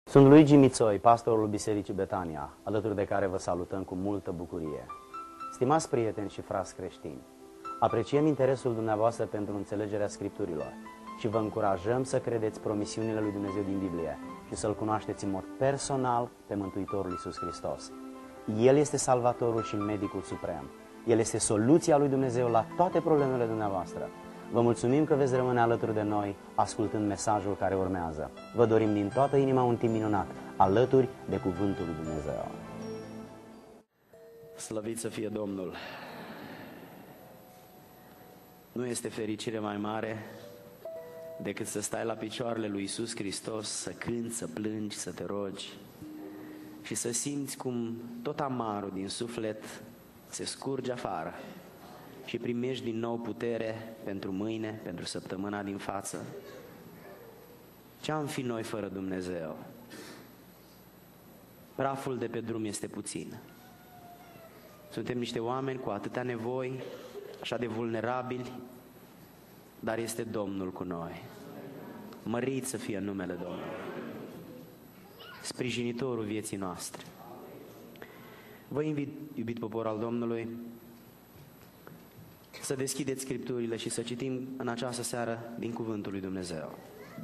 Sunt Luigi Mițoi, pastorul Bisericii Betania, alături de care vă salutăm cu multă bucurie. Stimați prieteni și frați creștini, apreciem interesul dumneavoastră pentru înțelegerea Scripturilor și vă încurajăm să credeți promisiunile lui Dumnezeu din Biblie și să-L cunoașteți în mod personal pe Mântuitorul Iisus Hristos. El este Salvatorul și Medicul Suprem. El este soluția lui Dumnezeu la toate problemele dumneavoastră. Vă mulțumim că veți rămâne alături de noi, ascultând mesajul care urmează. Vă dorim din toată inima un timp minunat, alături de Cuvântul lui Dumnezeu. Slăvit să fie Domnul! Nu este fericire mai mare decât să stai la picioarele lui Iisus Hristos, să cânți, să plângi, să te rogi și să simți cum tot amarul din suflet se scurge afară și primești din nou putere pentru mâine, pentru săptămâna din față. Ce-am fi noi fără Dumnezeu? Praful de pe drum este puțin. Suntem niște oameni cu atâtea nevoi, așa de vulnerabili, dar este Domnul cu noi. Mărit să fie numele Domnului, sprijinitorul vieții noastre. Vă invit, iubit popor al Domnului, să deschideți Scripturile și să citim în această seară din Cuvântul lui Dumnezeu.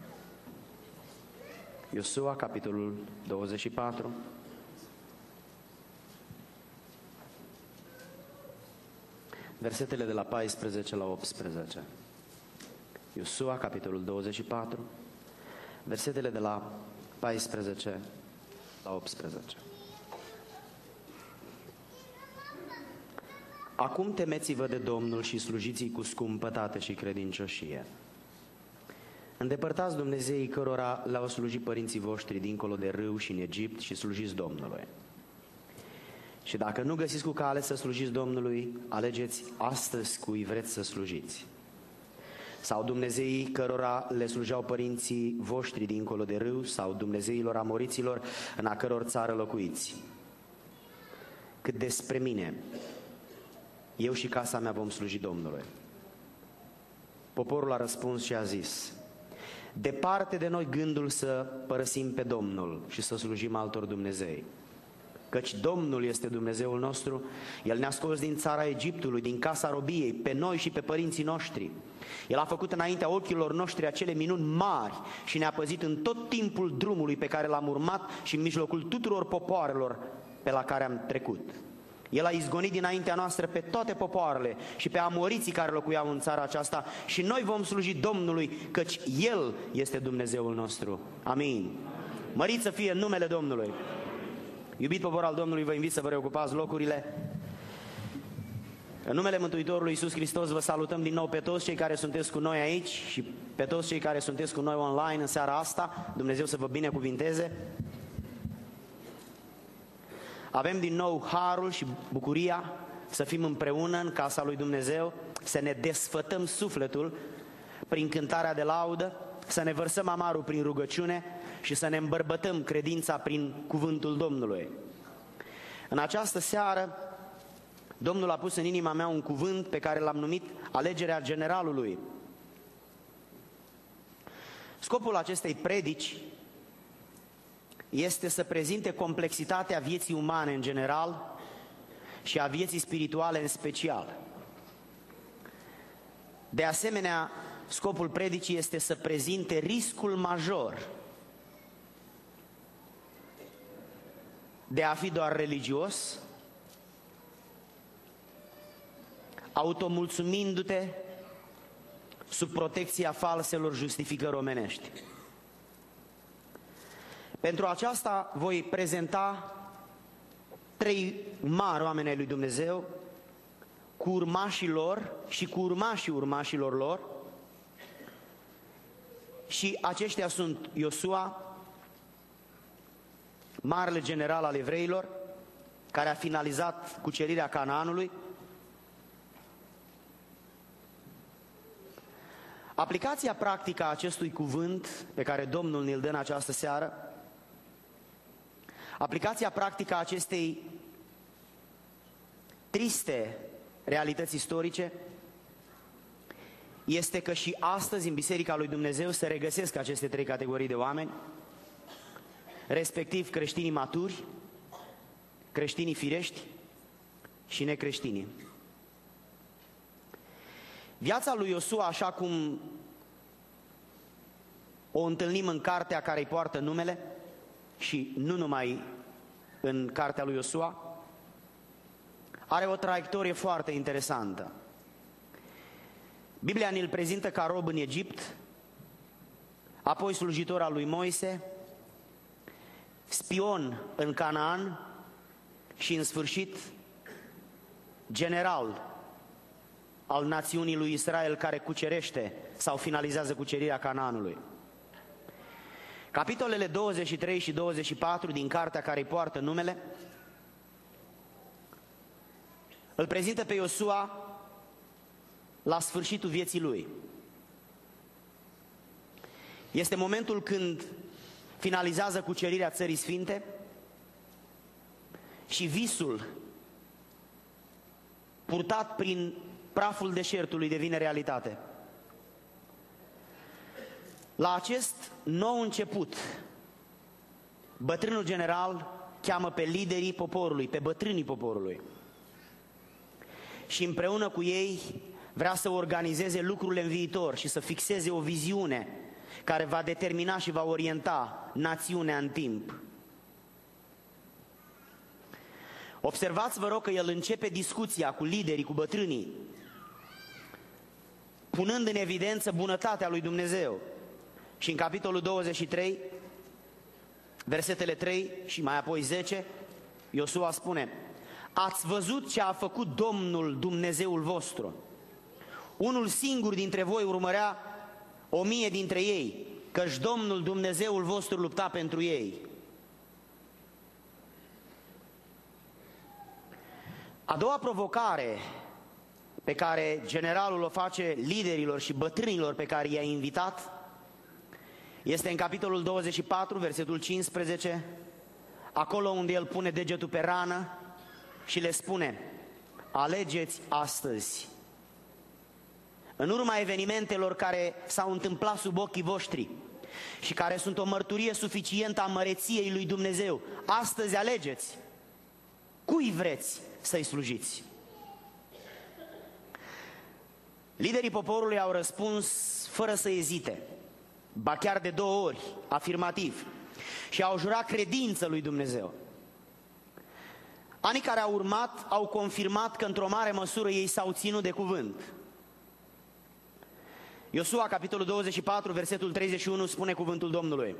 Iosua, capitolul 24. Versetele de la 14 la 18. Iosua, capitolul 24, versetele de la 14 la 18. Acum temeți-vă de Domnul și slujiți-i cu scumpătate și credincioșie. Îndepărtați Dumnezeii cărora le-au slujit părinții voștri dincolo de râu și în Egipt și slujiți Domnului. Și dacă nu găsiți cu cale să slujiți Domnului, alegeți astăzi cui vreți să slujiți. Sau Dumnezeii cărora le slujeau părinții voștri dincolo de râu, sau Dumnezeilor amoriților în a căror țară locuiți. Cât despre mine, eu și casa mea vom sluji Domnului. Poporul a răspuns și a zis: departe de noi gândul să părăsim pe Domnul și să slujim altor Dumnezei. Căci Domnul este Dumnezeul nostru, El ne-a scos din țara Egiptului, din casa robiei, pe noi și pe părinții noștri. El a făcut înaintea ochilor noștri acele minuni mari și ne-a păzit în tot timpul drumului pe care l-am urmat și în mijlocul tuturor popoarelor pe la care am trecut. El a izgonit dinaintea noastră pe toate popoarele și pe amoriții care locuiau în țara aceasta și noi vom sluji Domnului, căci El este Dumnezeul nostru. Amin. Mărit să fie numele Domnului. Iubit popor al Domnului, vă invit să vă reocupați locurile. În numele Mântuitorului Iisus Hristos vă salutăm din nou pe toți cei care sunteți cu noi aici și pe toți cei care sunteți cu noi online în seara asta. Dumnezeu să vă binecuvinteze. Avem din nou harul și bucuria să fim împreună în casa lui Dumnezeu, să ne desfătăm sufletul prin cântarea de laudă, să ne vărsăm amarul prin rugăciune și să ne îmbărbătăm credința prin cuvântul Domnului. În această seară, Domnul a pus în inima mea un cuvânt pe care l-am numit alegerea generalului. Scopul acestei predici este să prezinte complexitatea vieții umane în general și a vieții spirituale în special. De asemenea, scopul predicii este să prezinte riscul major de a fi doar religios, automulțumindu-te sub protecția falselor justificări omenești. Pentru aceasta voi prezenta 3 mari oameni ai lui Dumnezeu, cu urmașii lor și cu urmașii urmașilor lor. Și aceștia sunt Iosua, marele general al evreilor, care a finalizat cucerirea Canaanului. Aplicația practică a acestui cuvânt pe care Domnul ne-l dă în această seară, aplicația practică a acestei triste realități istorice, este că și astăzi în Biserica lui Dumnezeu se regăsesc aceste 3 categorii de oameni respectiv creștinii maturi, creștinii firești și necreștinii. Viața lui Iosua, așa cum o întâlnim în cartea care îi poartă numele și nu numai în cartea lui Iosua, are o traiectorie foarte interesantă. Biblia ne-l prezintă ca rob în Egipt, apoi slujitor al lui Moise, spion în Canaan și în sfârșit general al națiunii lui Israel care cucerește sau finalizează cucerirea Canaanului. Capitolele 23 și 24 din cartea care îi poartă numele îl prezintă pe Iosua la sfârșitul vieții lui. Este momentul când finalizează cucerirea Țării Sfinte și visul purtat prin praful deșertului devine realitate. La acest nou început, bătrânul general cheamă pe liderii poporului, pe bătrânii poporului și împreună cu ei vrea să organizeze lucrurile în viitor și să fixeze o viziune care va determina și va orienta națiunea în timp. Observați, vă rog, că el începe discuția cu liderii, cu bătrânii, punând în evidență bunătatea lui Dumnezeu. Și în capitolul 23, versetele 3 și mai apoi 10, Iosua spune: ați văzut ce a făcut Domnul Dumnezeul vostru. Unul singur dintre voi urmărea 1000 dintre ei, căci Domnul Dumnezeul vostru lupta pentru ei. A doua provocare pe care generalul o face liderilor și bătrânilor pe care i-a invitat este în capitolul 24, versetul 15, acolo unde el pune degetul pe rană și le spune: alegeți astăzi, în urma evenimentelor care s-au întâmplat sub ochii voștri și care sunt o mărturie suficientă a măreției lui Dumnezeu, astăzi alegeți cui vreți să-i slujiți. Liderii poporului au răspuns fără să ezite, ba chiar de 2 ori, afirmativ, și au jurat credință lui Dumnezeu. Anii care au urmat au confirmat că într-o mare măsură ei s-au ținut de cuvânt. Iosua, capitolul 24, versetul 31, spune cuvântul Domnului: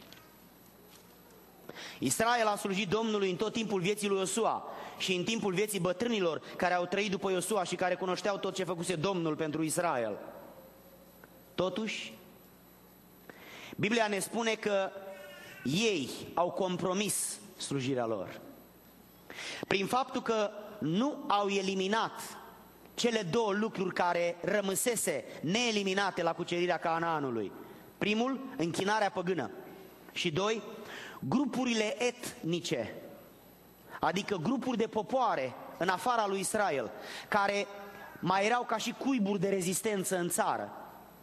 Israel a slujit Domnului în tot timpul vieții lui Iosua și în timpul vieții bătrânilor care au trăit după Iosua și care cunoșteau tot ce făcuse Domnul pentru Israel. Totuși, Biblia ne spune că ei au compromis slujirea lor prin faptul că nu au eliminat cele 2 lucruri care rămăsese neeliminate la cucerirea Canaanului. Primul, închinarea păgână, și 2, grupurile etnice, adică grupuri de popoare în afara lui Israel, care mai erau ca și cuiburi de rezistență în țară.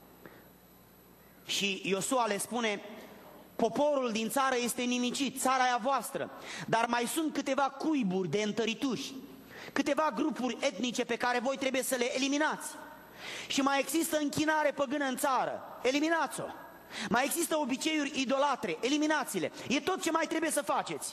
Și Iosua le spune: poporul din țară este nimicit, țara e a voastră, dar mai sunt câteva cuiburi de întărituși, câteva grupuri etnice pe care voi trebuie să le eliminați. Și mai există închinare păgână în țară, eliminați-o. Mai există obiceiuri idolatre, eliminați-le. E tot ce mai trebuie să faceți.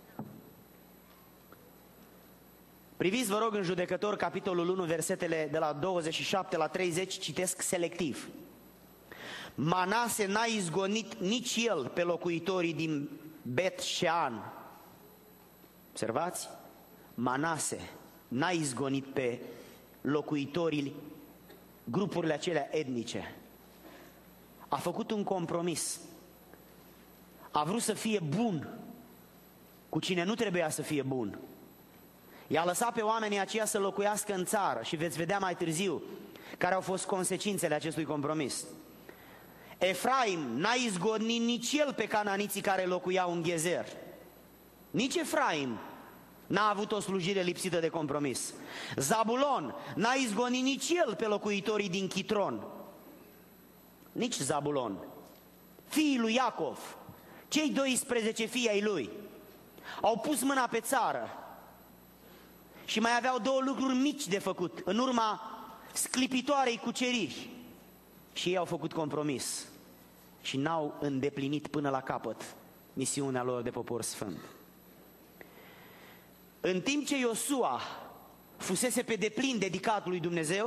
Priviți, vă rog, în Judecători, capitolul 1, versetele de la 27 la 30, citesc selectiv. Manase n-a izgonit nici el pe locuitorii din Bet-Shean. Observați? Manase n-a izgonit pe locuitorii, grupurile acelea etnice. A făcut un compromis. A vrut să fie bun cu cine nu trebuia să fie bun. I-a lăsat pe oamenii aceia să locuiască în țară și veți vedea mai târziu care au fost consecințele acestui compromis. Efraim n-a izgonit nici el pe cananiții care locuiau în Gezer. Nici Efraim n-a avut o slujire lipsită de compromis. Zabulon n-a izgonit nici el pe locuitorii din Chitron. Nici Zabulon, fiii lui Iacov, cei 12 fii ai lui au pus mâna pe țară și mai aveau două lucruri mici de făcut în urma sclipitoarei cuceriri. Și ei au făcut compromis și n-au îndeplinit până la capăt misiunea lor de popor sfânt. În timp ce Iosua fusese pe deplin dedicat lui Dumnezeu,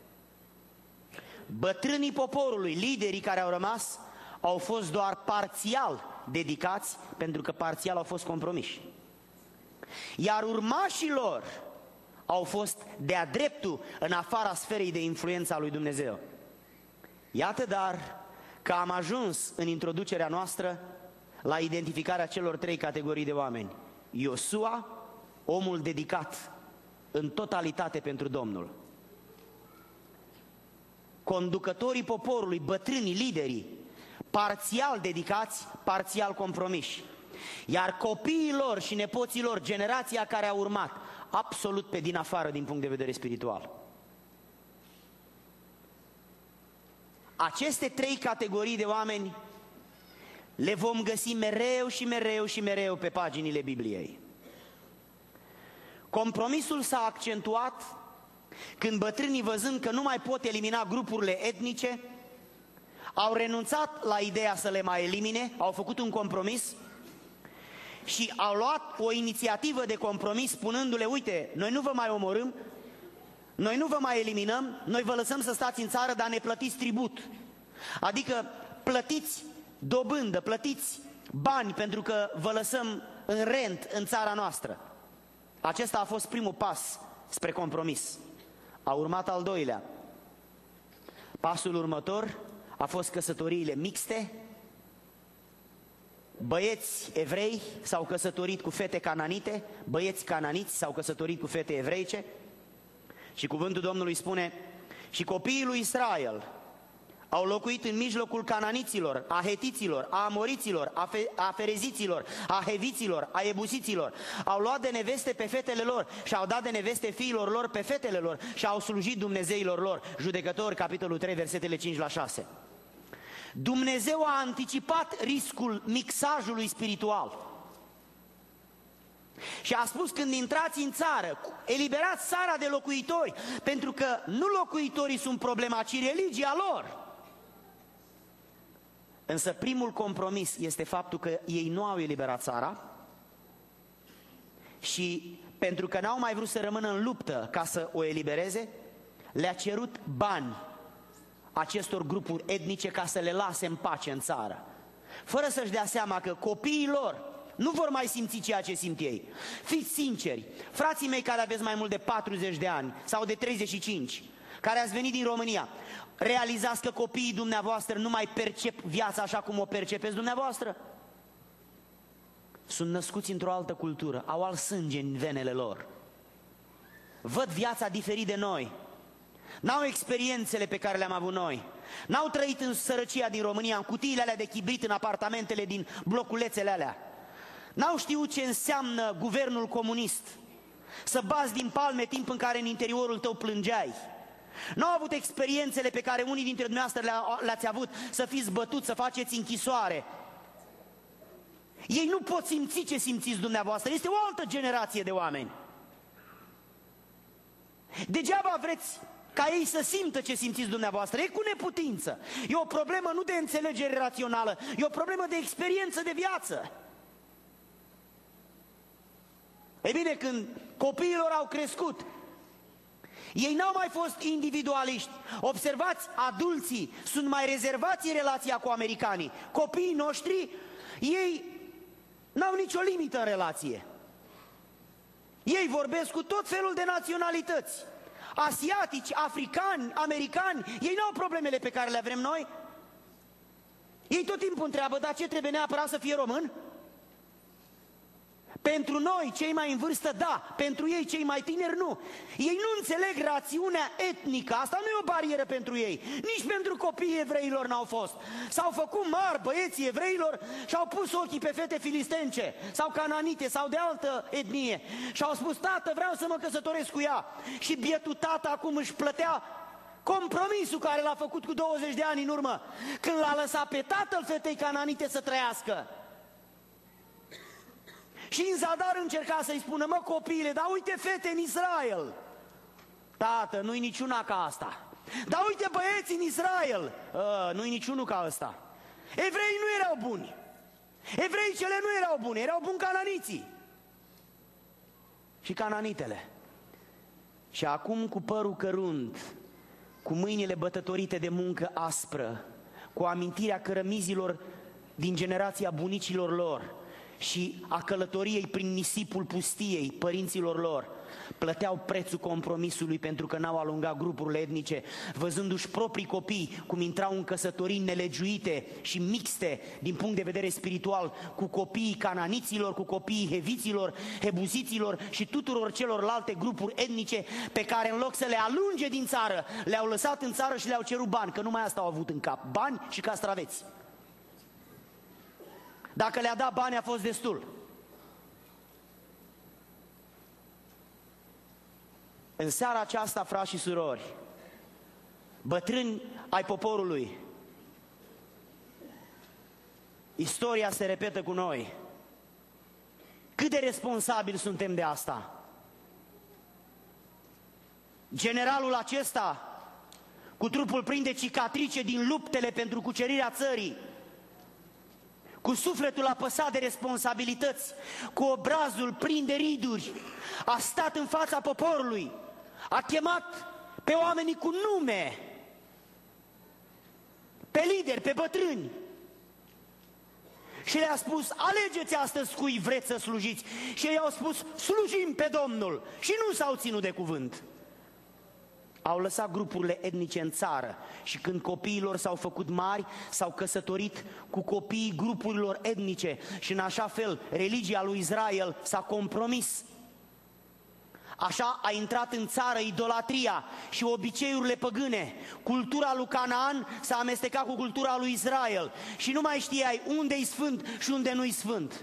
bătrânii poporului, liderii care au rămas, au fost doar parțial dedicați, pentru că parțial au fost compromiși. Iar urmașii lor au fost de-a dreptul în afara sferei de influență a lui Dumnezeu. Iată dar că am ajuns în introducerea noastră la identificarea celor trei categorii de oameni. Iosua, omul dedicat în totalitate pentru Domnul. Conducătorii poporului, bătrânii, liderii, parțial dedicați, parțial compromiși. Iar copiii lor și nepoții lor, generația care a urmat, absolut pe din afară din punct de vedere spiritual. Aceste trei categorii de oameni le vom găsi mereu și mereu și mereu pe paginile Bibliei. Compromisul s-a accentuat când bătrânii, văzând că nu mai pot elimina grupurile etnice, au renunțat la ideea să le mai elimine, au făcut un compromis și au luat o inițiativă de compromis spunându-le: uite, noi nu vă mai omorâm, noi nu vă mai eliminăm, noi vă lăsăm să stați în țară, dar ne plătiți tribut. Adică plătiți dobândă, plătiți bani pentru că vă lăsăm în rent în țara noastră. Acesta a fost primul pas spre compromis. A urmat al doilea. Pasul următor a fost căsătoriile mixte. Băieți evrei s-au căsătorit cu fete cananite, băieți cananiți s-au căsătorit cu fete evreice. Și cuvântul Domnului spune: și copiii lui Israel au locuit în mijlocul cananiților, a hetiților, a amoriților, a fereziților, a heviților, a ebusiților. Au luat de neveste pe fetele lor și au dat de neveste fiilor lor pe fetele lor și au slujit dumnezeilor lor. Judecători, capitolul 3, versetele 5 la 6. Dumnezeu a anticipat riscul mixajului spiritual. Și a spus: când intrați în țară, eliberați țara de locuitori, pentru că nu locuitorii sunt problema, ci religia lor. Însă primul compromis este faptul că ei nu au eliberat țara și pentru că n-au mai vrut să rămână în luptă ca să o elibereze, le-a cerut bani acestor grupuri etnice ca să le lase în pace în țară, fără să-și dea seama că copiii lor nu vor mai simți ceea ce simt ei. Fiți sinceri, frații mei care aveți mai mult de 40 de ani sau de 35, care ați venit din România, realizați că copiii dumneavoastră nu mai percep viața așa cum o percepeți dumneavoastră? Sunt născuți într-o altă cultură, au alt sânge în venele lor, văd viața diferit de noi, n-au experiențele pe care le-am avut noi, n-au trăit în sărăcia din România, în cutiile alea de chibrit, în apartamentele din bloculețele alea, n-au știut ce înseamnă guvernul comunist, să bați din palme timp în care în interiorul tău plângeai. N-au avut experiențele pe care unii dintre dumneavoastră le-ați avut, să fiți bătuți, să faceți închisoare. Ei nu pot simți ce simțiți dumneavoastră, este o altă generație de oameni. Degeaba vreți ca ei să simtă ce simțiți dumneavoastră, e cu neputință. E o problemă nu de înțelegere rațională, e o problemă de experiență de viață. Ei bine, când copiilor au crescut, ei n-au mai fost individualiști. Observați, adulții sunt mai rezervați în relația cu americanii. Copiii noștri, ei n-au nicio limită în relație. Ei vorbesc cu tot felul de naționalități. Asiatici, africani, americani, ei n-au problemele pe care le avem noi. Ei tot timpul întreabă: dar ce trebuie neapărat să fie român? Pentru noi, cei mai în vârstă, da, pentru ei, cei mai tineri, nu. Ei nu înțeleg rațiunea etnică, asta nu e o barieră pentru ei, nici pentru copiii evreilor n-au fost. S-au făcut mari băieții evreilor și au pus ochii pe fete filistence sau cananite sau de altă etnie și au spus: tată, vreau să mă căsătoresc cu ea. Și bietul tată acum își plătea compromisul care l-a făcut cu 20 de ani în urmă, când l-a lăsat pe tatăl fetei cananite să trăiască. Și în zadar încerca să-i spună: mă copiile, dar uite fete în Israel. Tată, nu-i niciuna ca asta. Dar uite băieți în Israel. Nu-i niciunul ca ăsta. Evreii nu erau buni. Evreii cele nu erau bune, erau buni cananiții. Și cananitele. Și acum cu părul cărunt, cu mâinile bătătorite de muncă aspră, cu amintirea cărămizilor din generația bunicilor lor și a călătoriei prin nisipul pustiei părinților lor, plăteau prețul compromisului pentru că n-au alungat grupurile etnice, văzându-și proprii copii cum intrau în căsătorii nelegiuite și mixte din punct de vedere spiritual cu copiii cananiților, cu copiii heviților, hebuziților și tuturor celorlalte grupuri etnice pe care în loc să le alunge din țară, le-au lăsat în țară și le-au cerut bani, că numai asta au avut în cap, bani și castraveți. Dacă le-a dat bani, a fost destul. În seara aceasta, frați și surori, bătrâni ai poporului, istoria se repetă cu noi. Cât de responsabili suntem de asta? Generalul acesta, cu trupul plin de cicatrice din luptele pentru cucerirea țării, cu sufletul apăsat de responsabilități, cu obrazul plin de riduri, a stat în fața poporului, a chemat pe oamenii cu nume, pe lideri, pe bătrâni și le-a spus: alegeți astăzi cui vreți să slujiți. Și ei au spus: slujim pe Domnul. Și nu s-au ținut de cuvânt. Au lăsat grupurile etnice în țară și când copiilor s-au făcut mari, s-au căsătorit cu copiii grupurilor etnice și în așa fel religia lui Israel s-a compromis. Așa a intrat în țară idolatria și obiceiurile păgâne. Cultura lui Canaan s-a amestecat cu cultura lui Israel și nu mai știai unde-i sfânt și unde nu-i sfânt.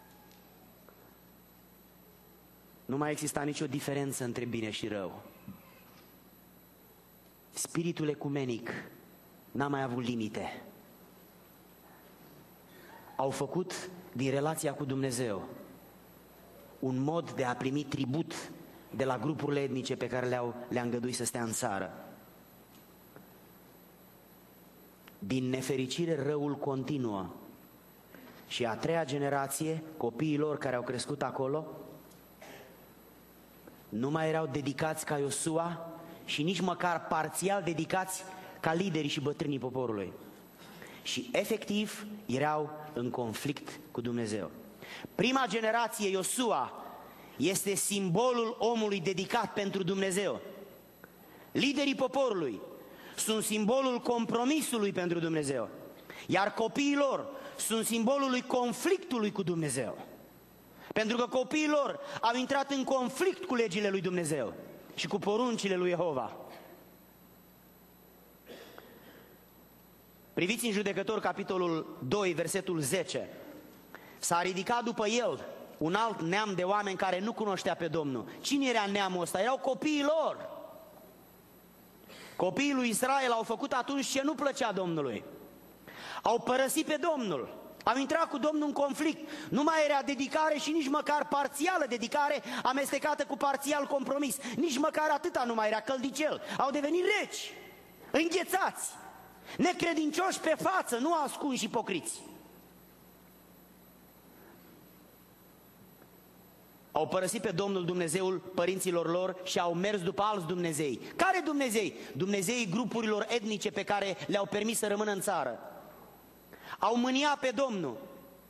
Nu mai exista nicio diferență între bine și rău. Spiritul ecumenic n-a mai avut limite. Au făcut din relația cu Dumnezeu un mod de a primi tribut de la grupurile etnice pe care le-a îngăduit să stea în țară. Din nefericire, răul continuă. Și a treia generație, copiii lor care au crescut acolo, nu mai erau dedicați ca Iosua și nici măcar parțial dedicați ca liderii și bătrânii poporului. Și efectiv erau în conflict cu Dumnezeu. Prima generație, Iosua, este simbolul omului dedicat pentru Dumnezeu. Liderii poporului sunt simbolul compromisului pentru Dumnezeu. Iar copiii lor sunt simbolul conflictului cu Dumnezeu. Pentru că copiii lor au intrat în conflict cu legile lui Dumnezeu și cu poruncile lui Jehova. Priviți în Judecători, capitolul 2, versetul 10. S-a ridicat după el un alt neam de oameni care nu cunoștea pe Domnul. Cine era neamul ăsta? Erau copiii lor. Copiii lui Israel au făcut atunci ce nu plăcea Domnului. Au părăsit pe Domnul. Au intrat cu Domnul în conflict. Nu mai era dedicare și nici măcar parțială dedicare amestecată cu parțial compromis. Nici măcar atâta nu mai era căldicel. Au devenit reci, înghețați, necredincioși pe față, nu ascunși și ipocriți. Au părăsit pe Domnul Dumnezeul părinților lor și au mers după alți Dumnezei. Care Dumnezei? Dumnezeii grupurilor etnice pe care le-au permis să rămână în țară. Au mâniat pe Domnul.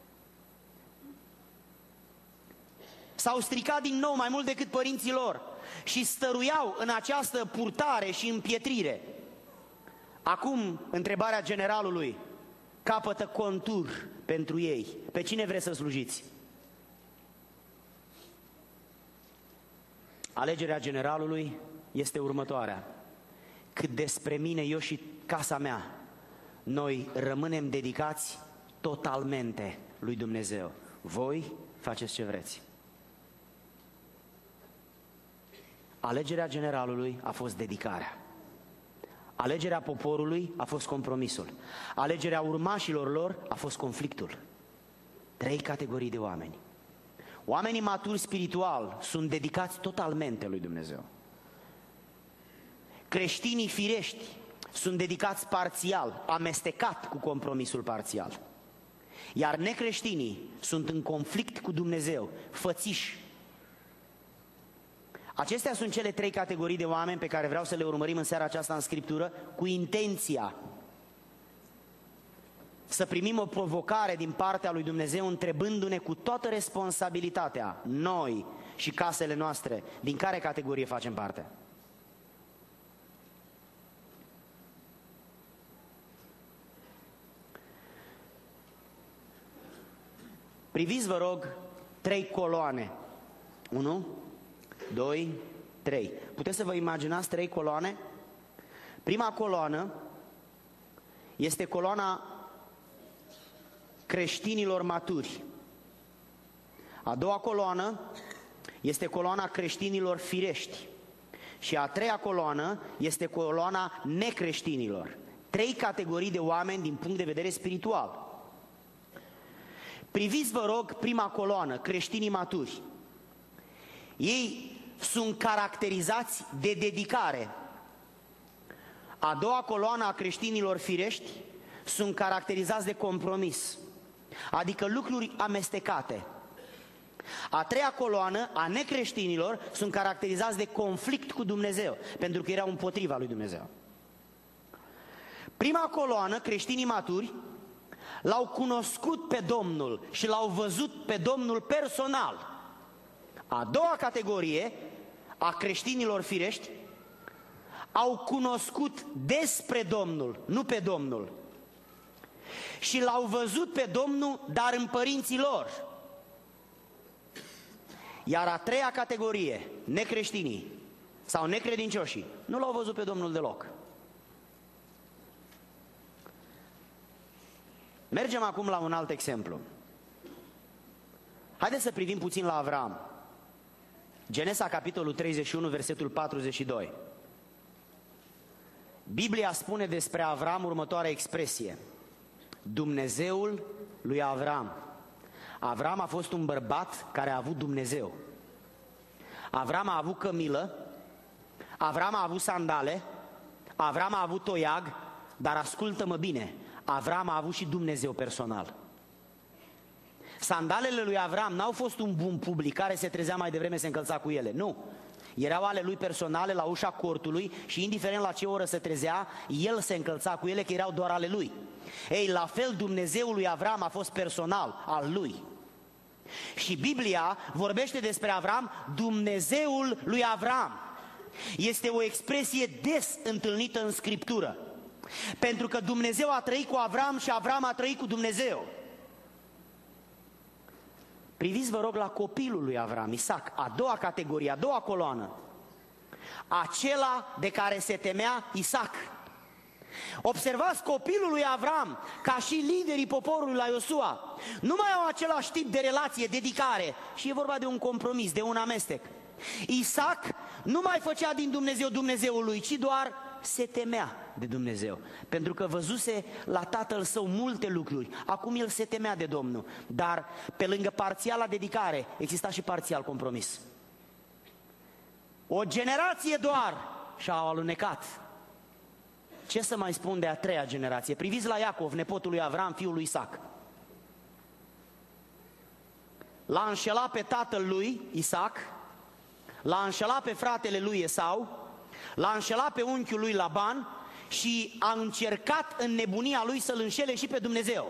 S-au stricat din nou mai mult decât părinții lor și stăruiau în această purtare și împietrire. Acum, întrebarea generalului capătă contur pentru ei. Pe cine vreți să slujiți? Alegerea generalului este următoarea. Cât despre mine, eu și casa mea, noi rămânem dedicați totalmente lui Dumnezeu. Voi faceți ce vreți. Alegerea generalului a fost dedicarea. Alegerea poporului a fost compromisul. Alegerea urmașilor lor a fost conflictul. 3 categorii de oameni. Oamenii maturi spiritual sunt dedicați totalmente lui Dumnezeu. Creștinii firești sunt dedicați parțial, amestecat cu compromisul parțial. Iar necreștinii sunt în conflict cu Dumnezeu, fățiși. Acestea sunt cele 3 categorii de oameni pe care vreau să le urmărim în seara aceasta în Scriptură, cu intenția să primim o provocare din partea lui Dumnezeu, întrebându-ne cu toată responsabilitatea, noi și casele noastre, din care categorie facem parte. Priviți, vă rog, 3 coloane. 1, 2, 3. Puteți să vă imaginați 3 coloane? Prima coloană este coloana creștinilor maturi. A doua coloană este coloana creștinilor firești. Și a treia coloană este coloana necreștinilor. 3 categorii de oameni din punct de vedere spiritual. Priviți, vă rog, prima coloană, creștinii maturi. Ei sunt caracterizați de dedicare. A doua coloană a creștinilor firești sunt caracterizați de compromis, adică lucruri amestecate. A treia coloană a necreștinilor sunt caracterizați de conflict cu Dumnezeu, pentru că erau împotriva lui Dumnezeu. Prima coloană, creștinii maturi, l-au cunoscut pe Domnul și l-au văzut pe Domnul personal. A doua categorie a creștinilor firești au cunoscut despre Domnul, nu pe Domnul. Și l-au văzut pe Domnul, dar în părinții lor. Iar a treia categorie, necreștinii sau necredincioșii, nu l-au văzut pe Domnul deloc. Mergem acum la un alt exemplu. Haideți să privim puțin la Avram. Genesa, capitolul 31, versetul 42. Biblia spune despre Avram următoarea expresie: Dumnezeul lui Avram. Avram a fost un bărbat care a avut Dumnezeu. Avram a avut cămilă, Avram a avut sandale, Avram a avut toiag, dar ascultă-mă bine, Avram a avut și Dumnezeu personal. Sandalele lui Avram n-au fost un bun public care se trezea mai devreme, se încălța cu ele, nu. Erau ale lui personale la ușa cortului și indiferent la ce oră se trezea, el se încălța cu ele, că erau doar ale lui. Ei, la fel Dumnezeul lui Avram a fost personal, al lui. Și Biblia vorbește despre Avram, Dumnezeul lui Avram. Este o expresie des întâlnită în Scriptură, pentru că Dumnezeu a trăit cu Avram și Avram a trăit cu Dumnezeu. Priviți, vă rog, la copilul lui Avram, Isaac, a doua categorie, a doua coloană, acela de care se temea Isaac. Observați, copilul lui Avram, ca și liderii poporului la Iosua, nu mai au același tip de relație, dedicare, și e vorba de un compromis, de un amestec. Isaac nu mai făcea din Dumnezeu Dumnezeul lui, ci doar se temea de Dumnezeu, pentru că văzuse la tatăl său multe lucruri. Acum el se temea de Domnul, dar pe lângă parțiala dedicare exista și parțial compromis. O generație doar și-au alunecat. Ce să mai spun de a treia generație? Priviți la Iacov, nepotul lui Avram, fiul lui Isaac. L-a înșelat pe tatăl lui Isaac, l-a înșelat pe fratele lui Esau, l-a înșelat pe unchiul lui Laban și a încercat în nebunia lui să-l înșele și pe Dumnezeu.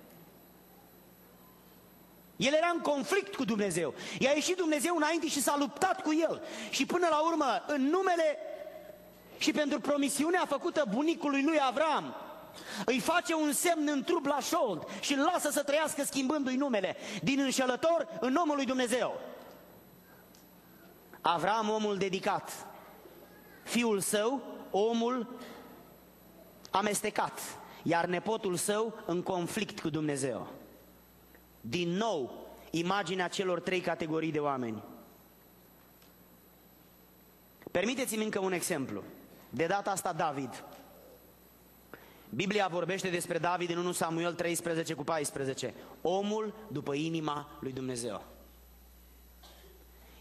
El era în conflict cu Dumnezeu. I-a ieșit Dumnezeu înainte și s-a luptat cu el. Și până la urmă, în numele și pentru promisiunea făcută bunicului lui Avram, îi face un semn în trup la șold și îl lasă să trăiască schimbându-i numele din înșelător în omul lui Dumnezeu. Avram, omul dedicat, fiul său, omul amestecat, iar nepotul său în conflict cu Dumnezeu. Din nou, imaginea celor 3 categorii de oameni. Permiteți-mi încă un exemplu. De data asta David. Biblia vorbește despre David în 1 Samuel 13 cu 14. Omul după inima lui Dumnezeu.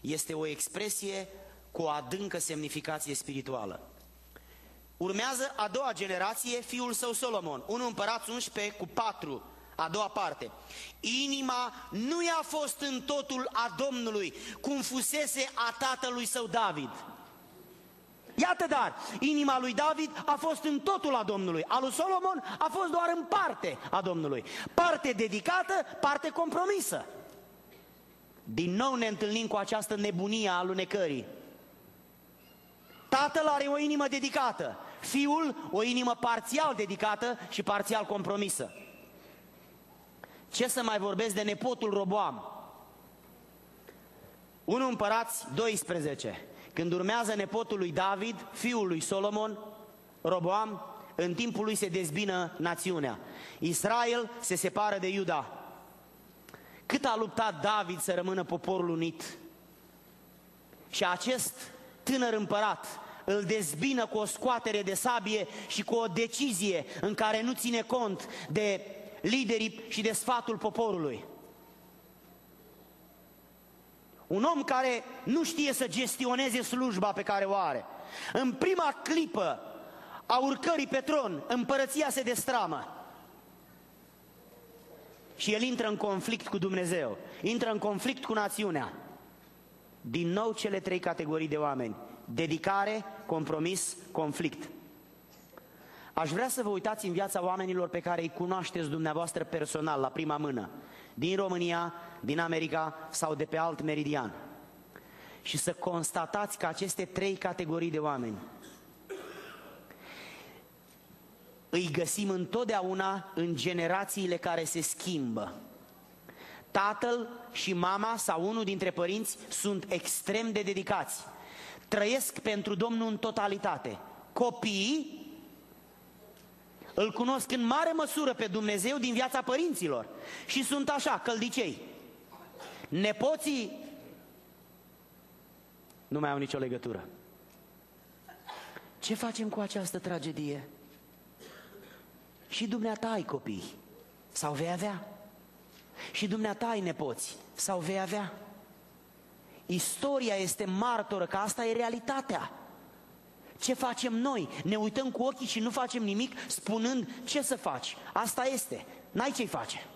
este o expresie cu o adâncă semnificație spirituală. Urmează a doua generație, fiul său Solomon, 1 Împărați 11:4, a doua parte. Inima nu i-a fost în totul a Domnului, cum fusese a tatălui său David. Iată dar, inima lui David a fost în totul a Domnului, a lui Solomon a fost doar în parte a Domnului. Parte dedicată, parte compromisă. Din nou ne întâlnim cu această nebunie a alunecării. Tatăl are o inimă dedicată, fiul o inimă parțial dedicată și parțial compromisă. Ce să mai vorbesc de nepotul Roboam? 1 Împărați 12. Când urmează nepotul lui David, fiul lui Solomon, Roboam, în timpul lui se dezbină națiunea. Israel se separă de Iuda. Cât a luptat David să rămână poporul unit. Și acest tânăr împărat îl dezbină cu o scoatere de sabie și cu o decizie în care nu ține cont de liderii și de sfatul poporului. Un om care nu știe să gestioneze slujba pe care o are. În prima clipă a urcării pe tron, împărăția se destramă. Și el intră în conflict cu Dumnezeu, intră în conflict cu națiunea. Din nou cele trei categorii de oameni: dedicare, compromis, conflict. Aș vrea să vă uitați în viața oamenilor pe care îi cunoașteți dumneavoastră personal, la prima mână, din România, din America sau de pe alt meridian, și să constatați că aceste trei categorii de oameni îi găsim întotdeauna în generațiile care se schimbă. Tatăl și mama sau unul dintre părinți sunt extrem de dedicați, trăiesc pentru Domnul în totalitate. Copiii îl cunosc în mare măsură pe Dumnezeu din viața părinților și sunt așa, căldicei. Nepoții nu mai au nicio legătură. Ce facem cu această tragedie? Și dumneata ai copii, sau vei avea? Și dumneata ai nepoți, sau vei avea? Istoria este martoră că asta e realitatea. Ce facem noi? Ne uităm cu ochii și nu facem nimic, spunând: ce să faci? Asta este, n-ai ce-i face.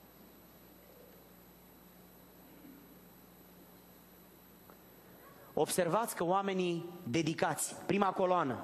Observați că oamenii dedicați, prima coloană,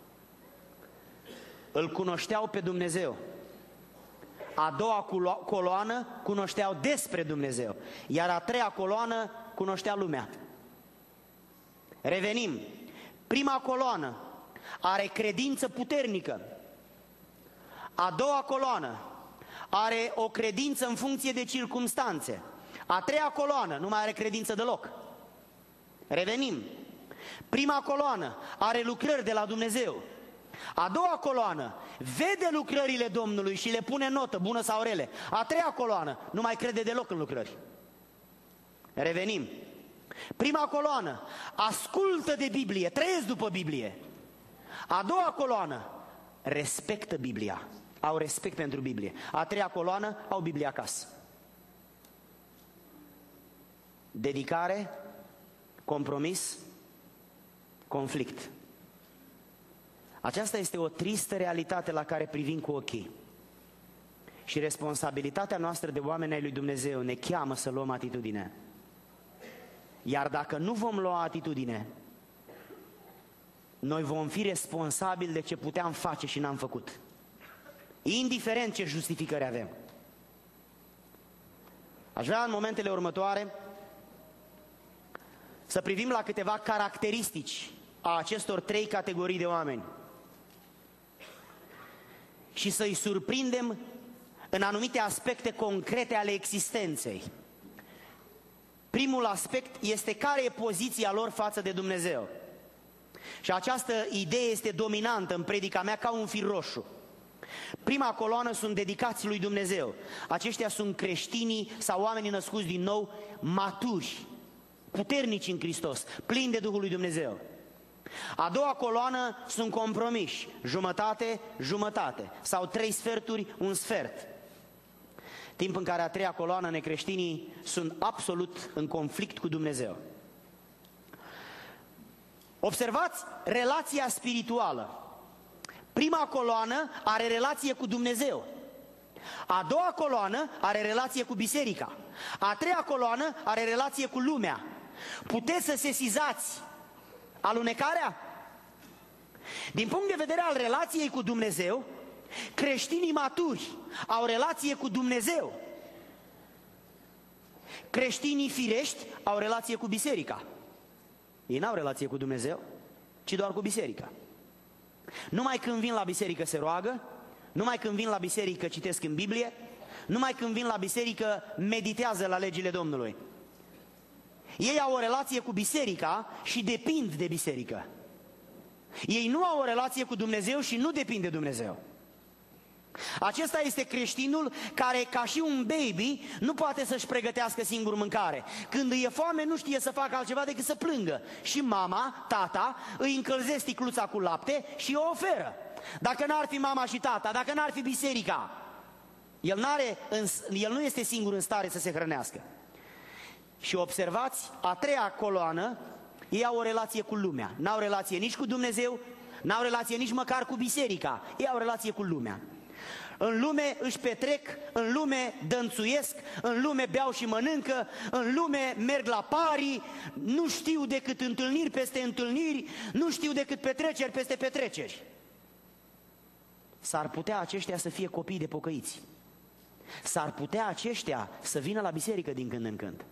îl cunoșteau pe Dumnezeu. A doua coloană cunoșteau despre Dumnezeu. Iar a treia coloană cunoștea lumea. Revenim. Prima coloană are credință puternică. A doua coloană are o credință în funcție de circumstanțe. A treia coloană nu mai are credință deloc. Revenim. Prima coloană are lucrări de la Dumnezeu. A doua coloană vede lucrările Domnului și le pune notă, bună sau rele. A treia coloană nu mai crede deloc în lucrări. Revenim. Prima coloană ascultă de Biblie, trăiesc după Biblie. A doua coloană respectă Biblia, au respect pentru Biblie. A treia coloană au Biblia acasă. Dedicare, compromis, conflict. Aceasta este o tristă realitate la care privim cu ochii. Și responsabilitatea noastră de oameni ai lui Dumnezeu ne cheamă să luăm atitudine. Iar dacă nu vom lua atitudine, noi vom fi responsabili de ce puteam face și n-am făcut, indiferent ce justificări avem. Aș vrea în momentele următoare să privim la câteva caracteristici a acestor trei categorii de oameni și să-i surprindem în anumite aspecte concrete ale existenței. Primul aspect este care e poziția lor față de Dumnezeu. Și această idee este dominantă în predica mea ca un fir roșu. Prima coloană sunt dedicați lui Dumnezeu. Aceștia sunt creștinii sau oamenii născuți din nou, maturi, puternici în Hristos, plini de Duhul lui Dumnezeu. A doua coloană sunt compromiși, jumătate, jumătate, sau 3 sferturi, 1 sfert. Timp în care a treia coloană, necreștinii, sunt absolut în conflict cu Dumnezeu. Observați relația spirituală. Prima coloană are relație cu Dumnezeu. A doua coloană are relație cu biserica. A treia coloană are relație cu lumea. Puteți să sesizați alunecarea? Din punct de vedere al relației cu Dumnezeu, creștinii maturi au relație cu Dumnezeu. Creștinii firești au relație cu biserica. Ei n-au relație cu Dumnezeu, ci doar cu biserica. Numai când vin la biserică se roagă, numai când vin la biserică citesc în Biblie, numai când vin la biserică meditează la legile Domnului. Ei au o relație cu biserica și depind de biserică. Ei nu au o relație cu Dumnezeu și nu depind de Dumnezeu. Acesta este creștinul care, ca și un baby, nu poate să-și pregătească singur mâncare. Când îi e foame, nu știe să facă altceva decât să plângă. Și mama, tata, îi încălzesc sticluța cu lapte și o oferă. Dacă n-ar fi mama și tata, dacă n-ar fi biserica, el nu este singur în stare să se hrănească. Și observați, a treia coloană, ei au o relație cu lumea. N-au relație nici cu Dumnezeu, n-au relație nici măcar cu biserica. Ei au relație cu lumea. În lume își petrec, în lume dănțuiesc, în lume beau și mănâncă, în lume merg la pari, nu știu decât întâlniri peste întâlniri, nu știu decât petreceri peste petreceri. S-ar putea aceștia să fie copii de pocăiți. S-ar putea aceștia să vină la biserică din când în când.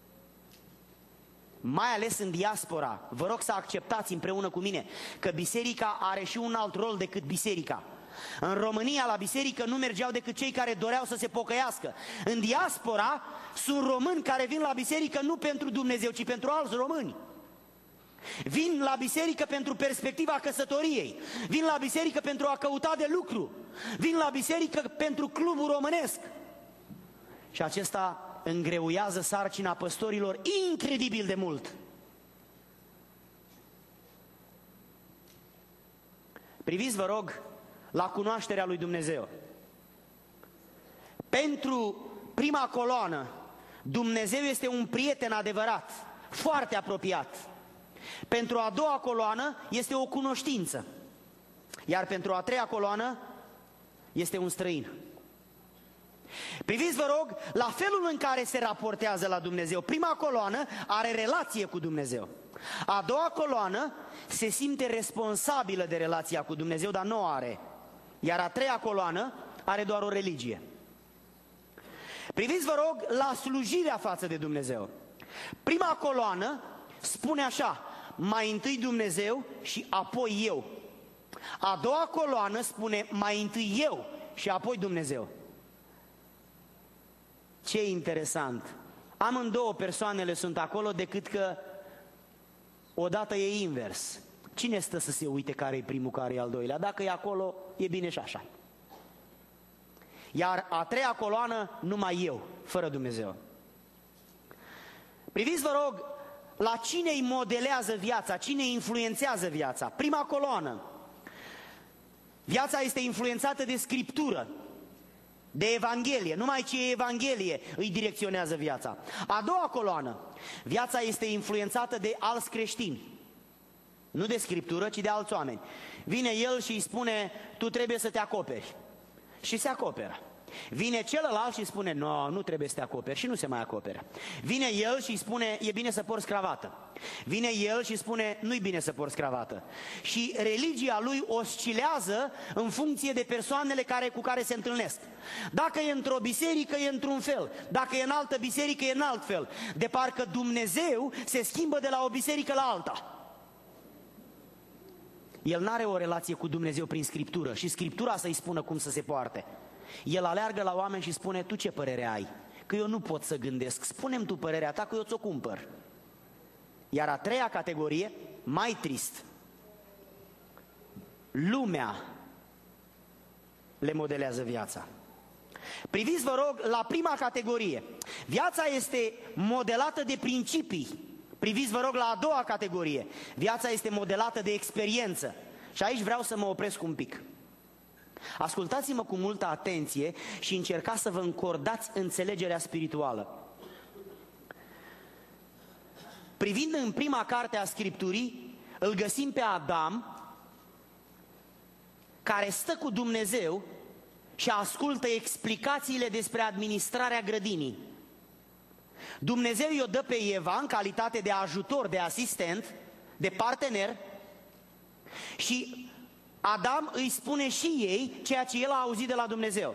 Mai ales în diaspora, vă rog să acceptați împreună cu mine că biserica are și un alt rol decât biserica. În România la biserică nu mergeau decât cei care doreau să se pocăiască. În diaspora sunt români care vin la biserică nu pentru Dumnezeu, ci pentru alți români. Vin la biserică pentru perspectiva căsătoriei, vin la biserică pentru a căuta de lucru, vin la biserică pentru clubul românesc. Și acesta îngreuiază sarcina păstorilor incredibil de mult. Priviți, vă rog, la cunoașterea lui Dumnezeu. Pentru prima coloană, Dumnezeu este un prieten adevărat, foarte apropiat. Pentru a doua coloană este o cunoștință. Iar pentru a treia coloană este un străin. Priviți, vă rog, la felul în care se raportează la Dumnezeu. Prima coloană are relație cu Dumnezeu. A doua coloană se simte responsabilă de relația cu Dumnezeu, dar nu o are. Iar a treia coloană are doar o religie. Priviți, vă rog, la slujirea față de Dumnezeu. Prima coloană spune așa: mai întâi Dumnezeu și apoi eu. A doua coloană spune mai întâi eu și apoi Dumnezeu. Ce interesant! Amândouă persoanele sunt acolo, decât că odată e invers. Cine stă să se uite care e primul, care e al doilea? Dacă e acolo, e bine și așa. Iar a treia coloană, numai eu, fără Dumnezeu. Priviți, vă rog, la cine îi modelează viața, cine îi influențează viața. Prima coloană, viața este influențată de Scriptură, de Evanghelie, numai ce e Evanghelie îi direcționează viața. A doua coloană, viața este influențată de alți creștini, nu de Scriptură, ci de alți oameni. Vine el și îi spune: tu trebuie să te acoperi, și se acoperă. Vine celălalt și îi spune: nu trebuie să te acoperi, și nu se mai acoperă. Vine el și îi spune: e bine să porți cravată. Vine el și îi spune: nu-i bine să porți cravată. Și religia lui oscilează în funcție de persoanele cu care se întâlnesc. Dacă e într-o biserică, e într-un fel. Dacă e în altă biserică, e în alt fel. De parcă Dumnezeu se schimbă de la o biserică la alta. El n-are o relație cu Dumnezeu prin Scriptură și Scriptura să-i spună cum să se poarte. El aleargă la oameni și spune: tu ce părere ai? Că eu nu pot să gândesc, spune-mi tu părerea ta, că eu ți-o cumpăr. Iar a treia categorie, mai trist, lumea le modelează viața. Priviți, vă rog, la prima categorie, viața este modelată de principii. Priviți, vă rog, la a doua categorie, viața este modelată de experiență. Și aici vreau să mă opresc un pic. Ascultați-mă cu multă atenție și încercați să vă încordați înțelegerea spirituală. Privind în prima carte a Scripturii, îl găsim pe Adam, care stă cu Dumnezeu și ascultă explicațiile despre administrarea grădinii. Dumnezeu i-o dă pe Eva în calitate de ajutor, de asistent, de partener, și Adam îi spune și ei ceea ce el a auzit de la Dumnezeu.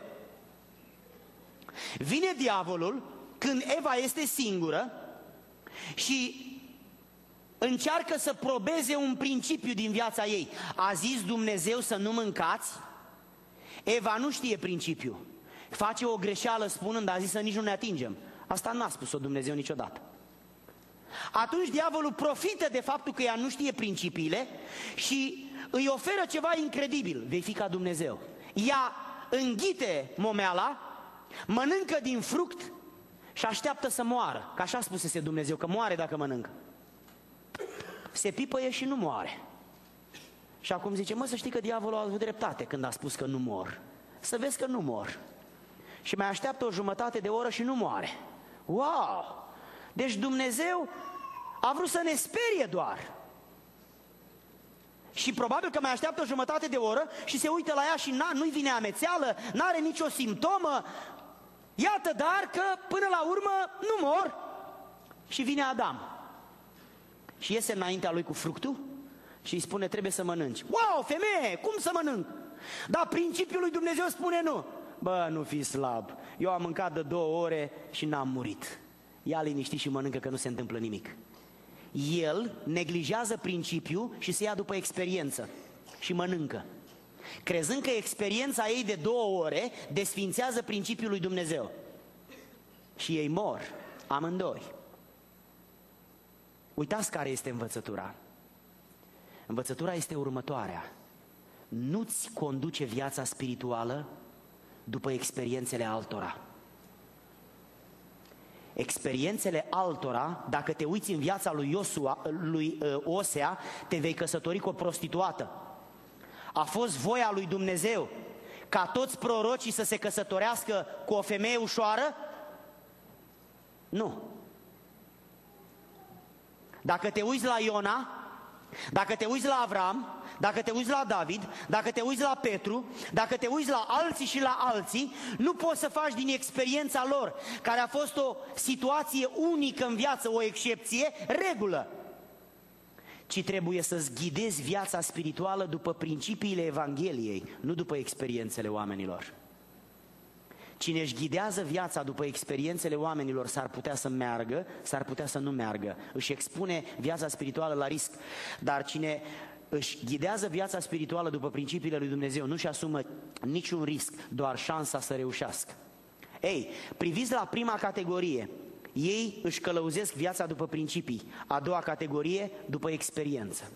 Vine diavolul când Eva este singură și încearcă să probeze un principiu din viața ei. A zis Dumnezeu să nu mâncați? Eva nu știe principiul. Face o greșeală spunând, a zis să nici nu ne atingem. Asta n-a spus-o Dumnezeu niciodată. Atunci diavolul profită de faptul că ea nu știe principiile și îi oferă ceva incredibil. Vei fi ca Dumnezeu. Ea înghite momeala, mănâncă din fruct și așteaptă să moară. Că așa spusese Dumnezeu, că moare dacă mănâncă. Se pipăie și nu moare. Și acum zice, mă, să știi că diavolul a avut dreptate când a spus că nu mor. Să vezi că nu mor. Și mai așteaptă o jumătate de oră și nu moare. Wow! Deci Dumnezeu a vrut să ne sperie doar. Și probabil că mai așteaptă o jumătate de oră și se uită la ea și nu-i vine amețeală, n-are nicio simptomă. Iată dar că până la urmă nu mor. Și vine Adam. Și iese înaintea lui cu fructul și îi spune, trebuie să mănânci. Wow, femeie, cum să mănânc? Dar principiul lui Dumnezeu spune nu. Bă, nu fi slab. Eu am mâncat de 2 ore și n-am murit. Ia liniștit și mănâncă că nu se întâmplă nimic. El neglijează principiul și se ia după experiență și mănâncă, crezând că experiența ei de 2 ore desfințează principiul lui Dumnezeu. Și ei mor, amândoi. Uitați care este învățătura. Învățătura este următoarea. Nu-ți conduce viața spirituală după experiențele altora. Experiențele altora, dacă te uiți în viața lui Osea, te vei căsători cu o prostituată. A fost voia lui Dumnezeu ca toți prorocii să se căsătorească cu o femeie ușoară? Nu. Dacă te uiți la Iona, dacă te uiți la Avram, dacă te uiți la David, dacă te uiți la Petru, dacă te uiți la alții și la alții, nu poți să faci din experiența lor, care a fost o situație unică în viață, o excepție, regulă. Ci trebuie să-ți ghidezi viața spirituală după principiile Evangheliei, nu după experiențele oamenilor. Cine își ghidează viața după experiențele oamenilor s-ar putea să meargă, s-ar putea să nu meargă. Își expune viața spirituală la risc. Dar cine își ghidează viața spirituală după principiile lui Dumnezeu nu-și asumă niciun risc, doar șansa să reușească. Ei, priviți la prima categorie. Ei își călăuzesc viața după principii. A doua categorie, după experiență.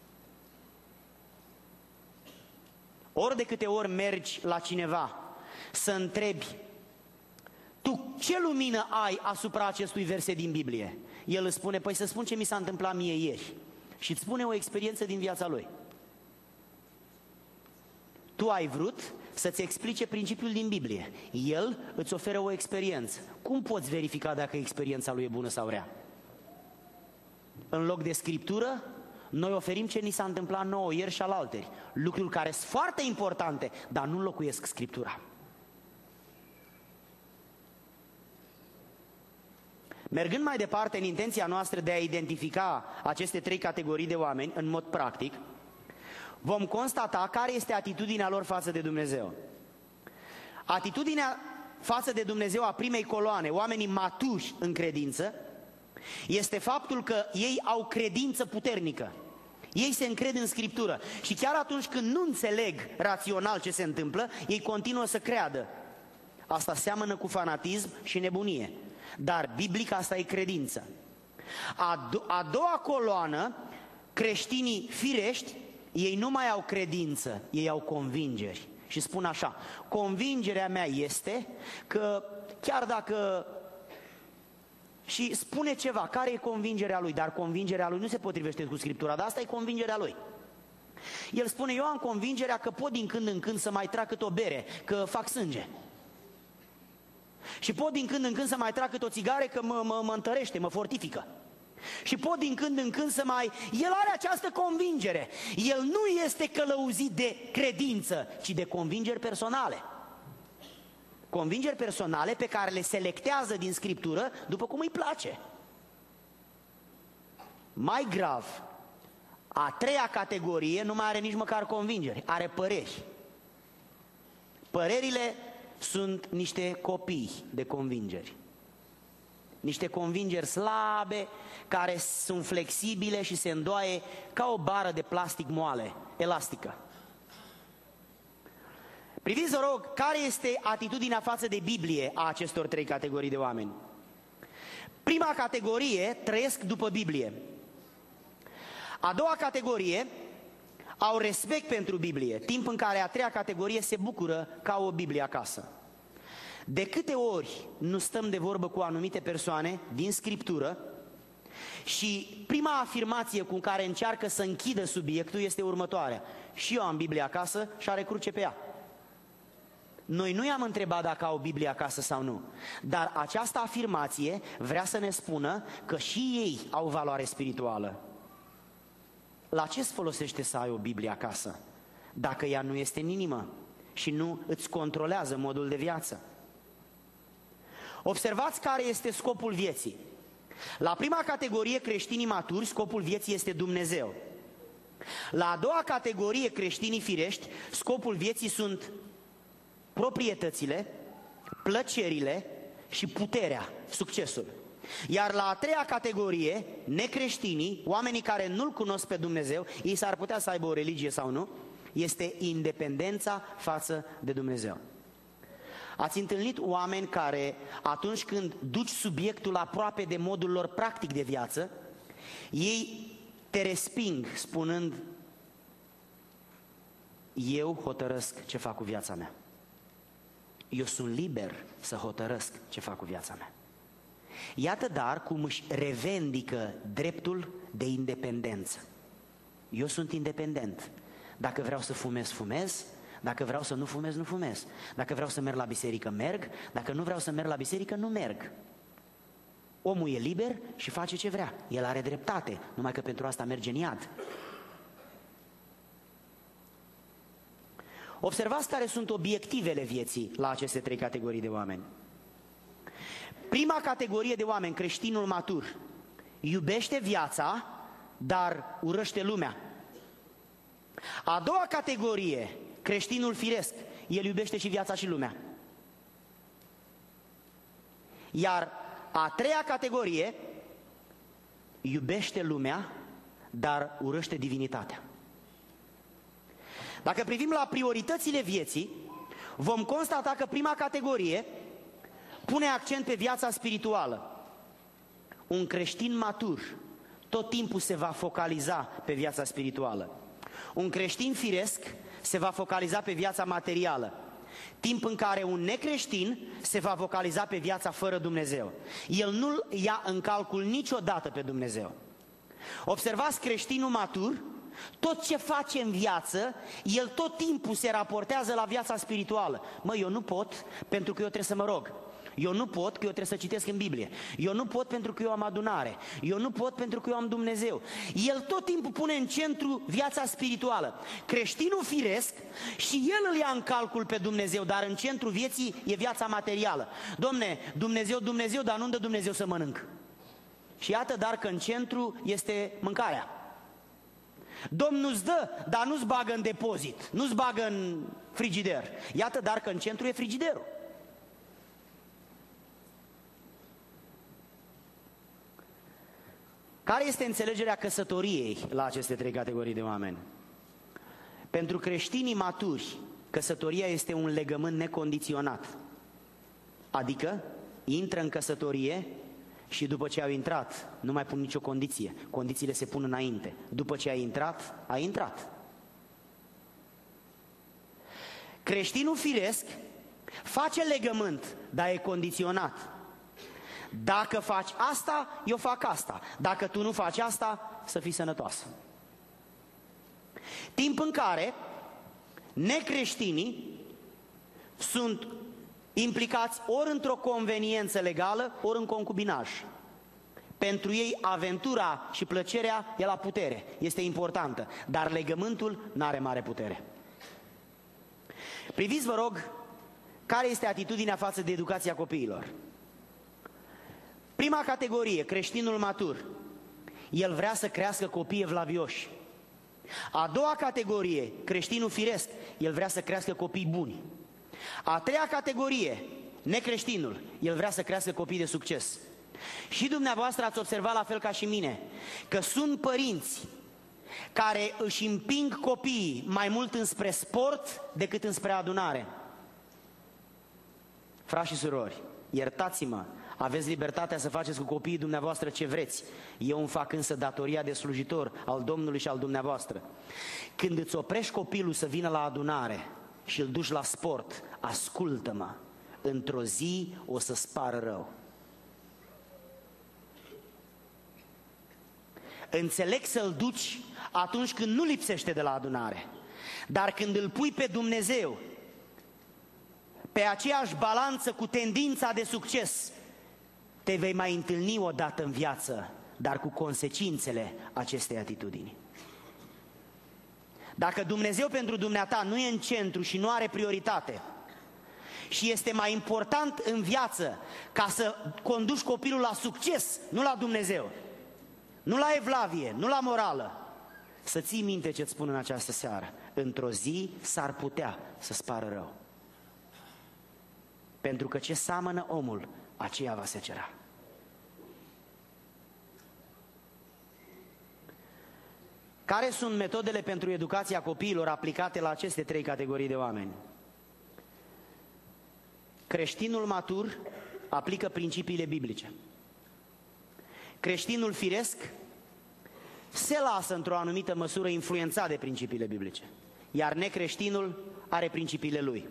Ori de câte ori mergi la cineva să întrebi, tu ce lumină ai asupra acestui verset din Biblie? El îți spune, păi să spun ce mi s-a întâmplat mie ieri. Și îți spune o experiență din viața lui. Tu ai vrut să-ți explice principiul din Biblie. El îți oferă o experiență. Cum poți verifica dacă experiența lui e bună sau rea? În loc de scriptură, noi oferim ce ni s-a întâmplat nouă ieri și alalteri. Lucruri care sunt foarte importante, dar nu înlocuiesc scriptura. Mergând mai departe în intenția noastră de a identifica aceste 3 categorii de oameni în mod practic, vom constata care este atitudinea lor față de Dumnezeu. Atitudinea față de Dumnezeu a primei coloane, oamenii maturi în credință, este faptul că ei au credință puternică. Ei se încred în Scriptură și chiar atunci când nu înțeleg rațional ce se întâmplă, ei continuă să creadă. Asta seamănă cu fanatism și nebunie. Dar biblic asta e credință. A doua coloană, creștinii firești, ei nu mai au credință, ei au convingeri. Și spun așa, convingerea mea este că chiar dacă... Și spune ceva, care e convingerea lui? Dar convingerea lui nu se potrivește cu Scriptura, dar asta e convingerea lui. El spune, eu am convingerea că pot din când în când să mai trag cât o bere, că fac sânge. Și pot din când în când să mai trag cât o țigare, că mă întărește, mă fortifică. Și pot din când în când să mai... El are această convingere. El nu este călăuzit de credință, ci de convingeri personale. Convingeri personale pe care le selectează din Scriptură după cum îi place. Mai grav, a treia categorie nu mai are nici măcar convingeri, are păreri. Părerile sunt niște copii de convingeri. Niște convingeri slabe, care sunt flexibile și se îndoaie ca o bară de plastic moale, elastică. Priviți, vă rog, care este atitudinea față de Biblie a acestor trei categorii de oameni. Prima categorie trăiesc după Biblie. A doua categorie au respect pentru Biblie, timp în care a treia categorie se bucură că au o Biblie acasă. De câte ori nu stăm de vorbă cu anumite persoane din Scriptură și prima afirmație cu care încearcă să închidă subiectul este următoarea: și eu am Biblie acasă și are cruce pe ea. Noi nu i-am întrebat dacă au Biblie acasă sau nu, dar această afirmație vrea să ne spună că și ei au valoare spirituală. La ce îți folosește să ai o Biblie acasă dacă ea nu este în inimă și nu îți controlează modul de viață? Observați care este scopul vieții. La prima categorie, creștinii maturi, scopul vieții este Dumnezeu. La a doua categorie, creștinii firești, scopul vieții sunt proprietățile, plăcerile și puterea, succesul. Iar la a treia categorie, necreștinii, oamenii care nu-L cunosc pe Dumnezeu, ei s-ar putea să aibă o religie sau nu, este independența față de Dumnezeu. Ați întâlnit oameni care, atunci când duci subiectul aproape de modul lor practic de viață, ei te resping spunând: eu hotărăsc ce fac cu viața mea. Eu sunt liber să hotărăsc ce fac cu viața mea. Iată dar cum își revendică dreptul de independență. Eu sunt independent. Dacă vreau să fumez, fumez. Dacă vreau să nu fumez, nu fumez. Dacă vreau să merg la biserică, merg. Dacă nu vreau să merg la biserică, nu merg. Omul e liber și face ce vrea. El are dreptate, numai că pentru asta merge în iad. Observați care sunt obiectivele vieții la aceste trei categorii de oameni. Prima categorie de oameni, creștinul matur, iubește viața, dar urăște lumea. A doua categorie, creștinul firesc, el iubește și viața și lumea. Iar a treia categorie, iubește lumea, dar urăște divinitatea. Dacă privim la prioritățile vieții, vom constata că prima categorie pune accent pe viața spirituală. Un creștin matur tot timpul se va focaliza pe viața spirituală. Un creștin firesc se va focaliza pe viața materială, timp în care un necreștin se va focaliza pe viața fără Dumnezeu. El nu ia în calcul niciodată pe Dumnezeu. Observați, creștinul matur, tot ce face în viață, el tot timpul se raportează la viața spirituală. Măi, eu nu pot pentru că eu trebuie să mă rog. Eu nu pot că eu trebuie să citesc în Biblie. Eu nu pot pentru că eu am adunare. Eu nu pot pentru că eu am Dumnezeu. El tot timpul pune în centru viața spirituală. Creștinul firesc și el îl ia în calcul pe Dumnezeu, dar în centru vieții e viața materială. Domne, Dumnezeu, Dumnezeu, dar nu-mi dă Dumnezeu să mănânc. Și iată dar că în centru este mâncarea. Domnul îți dă, dar nu-ți bagă în depozit, nu-ți bagă în frigider. Iată dar că în centru e frigiderul. Care este înțelegerea căsătoriei la aceste trei categorii de oameni? Pentru creștinii maturi, căsătoria este un legământ necondiționat. Adică intră în căsătorie și după ce au intrat, nu mai pun nicio condiție. Condițiile se pun înainte. După ce ai intrat, ai intrat. Creștinul firesc face legământ, dar e condiționat. Dacă faci asta, eu fac asta. Dacă tu nu faci asta, să fii sănătoasă. Timp în care necreștinii sunt implicați ori într-o conveniență legală, ori în concubinaj. Pentru ei aventura și plăcerea e la putere, este importantă, dar legământul nu are mare putere. Priviți, vă rog, care este atitudinea față de educația copiilor. Prima categorie, creștinul matur. El vrea să crească copii evlavioși. A doua categorie, creștinul firesc. El vrea să crească copii buni. A treia categorie, necreștinul. El vrea să crească copii de succes. Și dumneavoastră ați observat la fel ca și mine că sunt părinți care își împing copiii mai mult înspre sport decât înspre adunare. Frați și surori, iertați-mă, aveți libertatea să faceți cu copiii dumneavoastră ce vreți. Eu îmi fac însă datoria de slujitor al Domnului și al dumneavoastră. Când îți oprești copilul să vină la adunare și îl duci la sport, ascultă-mă, într-o zi o să-ți pară rău. Înțeleg să-l duci atunci când nu lipsește de la adunare, dar când îl pui pe Dumnezeu pe aceeași balanță cu tendința de succes, te vei mai întâlni odată în viață, dar cu consecințele acestei atitudini. Dacă Dumnezeu pentru dumneata nu e în centru și nu are prioritate și este mai important în viață ca să conduci copilul la succes, nu la Dumnezeu, nu la evlavie, nu la morală, să ții minte ce-ți spun în această seară. Într-o zi s-ar putea să-ți pară rău. Pentru că ce seamănă omul, aceea va secera. Care sunt metodele pentru educația copiilor aplicate la aceste trei categorii de oameni? Creștinul matur aplică principiile biblice. Creștinul firesc se lasă într-o anumită măsură influențat de principiile biblice, iar necreștinul are principiile lui.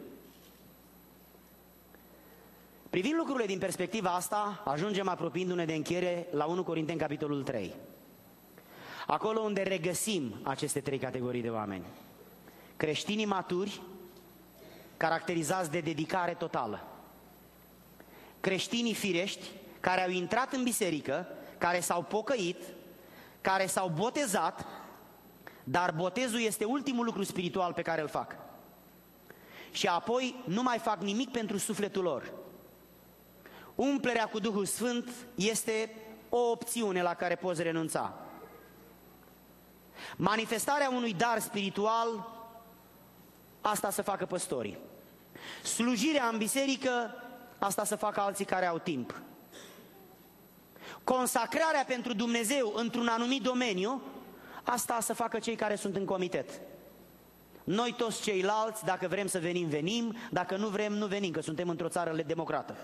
Privind lucrurile din perspectiva asta, ajungem apropiindu-ne de încheiere la 1 Corinteni, capitolul 3. Acolo unde regăsim aceste trei categorii de oameni. Creștinii maturi, caracterizați de dedicare totală. Creștinii firești, care au intrat în biserică, care s-au pocăit, care s-au botezat, dar botezul este ultimul lucru spiritual pe care îl fac. Și apoi nu mai fac nimic pentru sufletul lor. Umplerea cu Duhul Sfânt este o opțiune la care poți renunța. Manifestarea unui dar spiritual, asta să facă păstorii. Slujirea în biserică, asta să facă alții care au timp. Consacrarea pentru Dumnezeu într-un anumit domeniu, asta să facă cei care sunt în comitet. Noi toți ceilalți, dacă vrem să venim, venim, dacă nu vrem, nu venim, că suntem într-o țară democrată.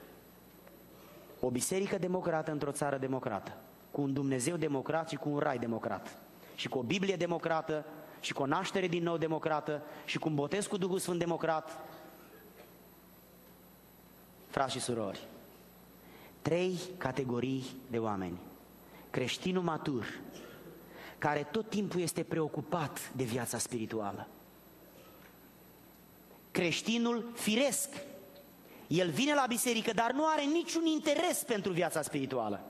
O biserică democrată într-o țară democrată, cu un Dumnezeu democrat și cu un rai democrat, și cu o Biblie democrată, și cu o naștere din nou democrată, și cu un botez cu Duhul Sfânt democrat. Frați și surori, trei categorii de oameni. Creștinul matur, care tot timpul este preocupat de viața spirituală. Creștinul firesc, el vine la biserică, dar nu are niciun interes pentru viața spirituală.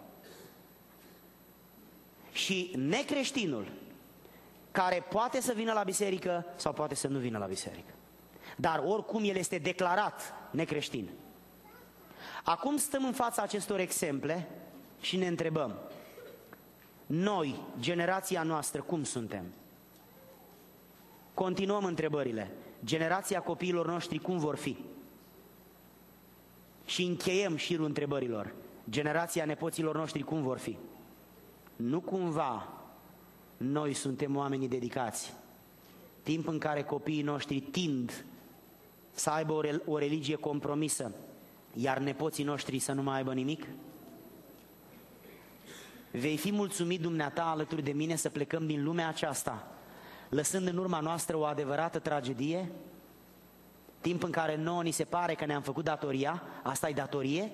Și necreștinul, care poate să vină la biserică sau poate să nu vină la biserică, dar oricum el este declarat necreștin. Acum stăm în fața acestor exemple și ne întrebăm, noi, generația noastră, cum suntem? Continuăm întrebările. Generația copiilor noștri cum vor fi? Și încheiem șirul întrebărilor. Generația nepoților noștri cum vor fi? Nu cumva noi suntem oamenii dedicați, timp în care copiii noștri tind să aibă o religie compromisă, iar nepoții noștri să nu mai aibă nimic? Vei fi mulțumit dumneata alături de mine să plecăm din lumea aceasta, lăsând în urma noastră o adevărată tragedie? Timp în care nouă ni se pare că ne-am făcut datoria, asta e datorie?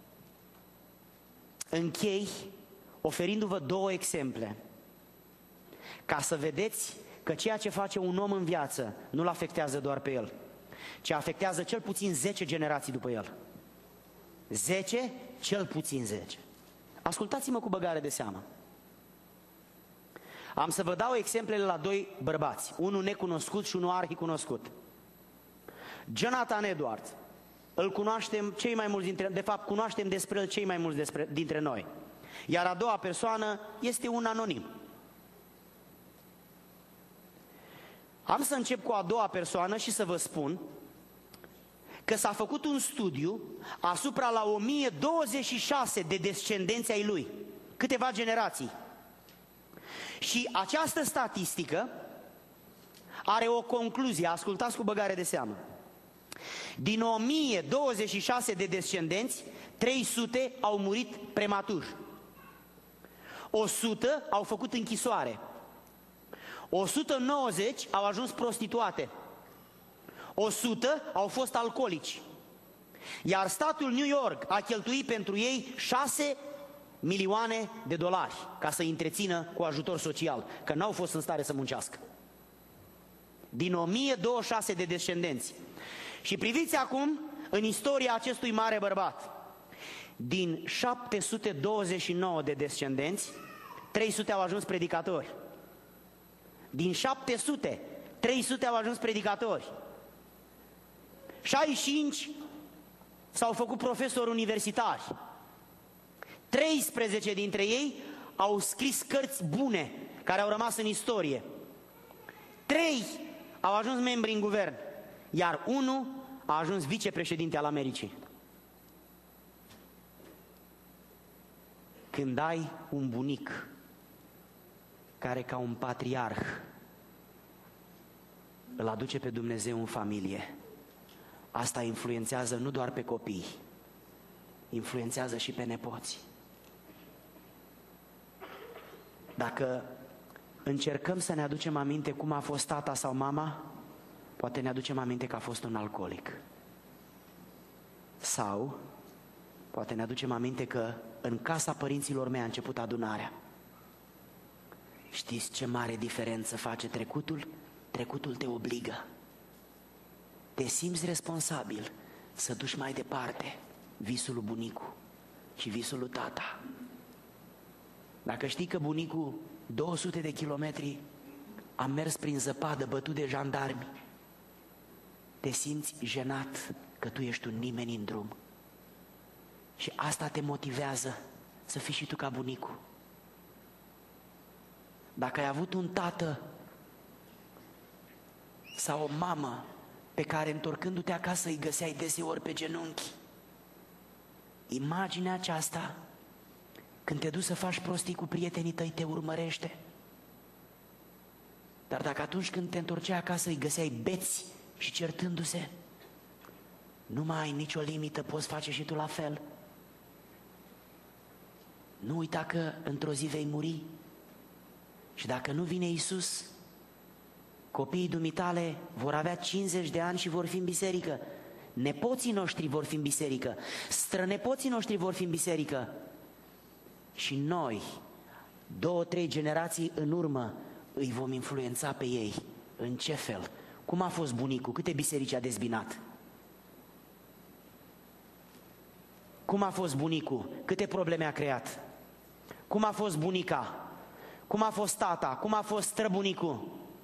Închei oferindu-vă două exemple, ca să vedeți că ceea ce face un om în viață nu-l afectează doar pe el, ci afectează cel puțin 10 generații după el. 10, cel puțin 10. Ascultați-mă cu băgare de seamă. Am să vă dau exemplele la doi bărbați, unul necunoscut și unul arhicunoscut. Jonathan Edwards, îl cunoaștem cei mai mulți cunoaștem despre el cei mai mulți dintre noi. Iar a doua persoană este un anonim. Am să încep cu a doua persoană și să vă spun că s-a făcut un studiu asupra la 1026 de descendenți ai lui, câteva generații. Și această statistică are o concluzie, ascultați cu băgare de seamă. Din 1026 de descendenți, 300 au murit prematur. 100 au făcut închisoare. 190 au ajuns prostituate. 100 au fost alcoolici. Iar statul New York a cheltuit pentru ei 6 milioane de dolari ca să-i întrețină cu ajutor social, că n-au fost în stare să muncească. Din 1026 de descendenți. Și priviți acum în istoria acestui mare bărbat. Din 729 de descendenți, 300 au ajuns predicatori. Din 700, 300 au ajuns predicatori. 65 s-au făcut profesori universitari. 13 dintre ei au scris cărți bune, care au rămas în istorie. 3 au ajuns membri în guvern, iar 1 a ajuns vicepreședinte al Americii. Când ai un bunic care ca un patriarh îl aduce pe Dumnezeu în familie, asta influențează nu doar pe copii, influențează și pe nepoți. Dacă încercăm să ne aducem aminte cum a fost tata sau mama, poate ne aducem aminte că a fost un alcoolic. Sau poate ne aducem aminte că în casa părinților mei a început adunarea. Știți ce mare diferență face trecutul? Trecutul te obligă. Te simți responsabil să duci mai departe visul lui bunicu și visul lui tata. Dacă știi că bunicul 200 de kilometri a mers prin zăpadă bătut de jandarmi, te simți jenat că tu ești un nimeni în drum. Și asta te motivează să fii și tu ca bunicul. Dacă ai avut un tată sau o mamă pe care întorcându-te acasă îi găseai deseori pe genunchi, imaginea aceasta, când te duci să faci prostii cu prietenii tăi, te urmărește. Dar dacă atunci când te întorceai acasă îi găseai beți și certându-se, nu mai ai nicio limită, poți face și tu la fel. Nu uita că într-o zi vei muri. Și dacă nu vine Iisus, copiii dumitale vor avea 50 de ani și vor fi în biserică. Nepoții noștri vor fi în biserică. Strănepoții noștri vor fi în biserică. Și noi, 2-3 generații în urmă, îi vom influența pe ei. În ce fel? Cum a fost bunicul? Câte biserici a dezbinat? Cum a fost bunicul? Câte probleme a creat? Cum a fost bunica? Cum a fost tata? Cum a fost străbunicul?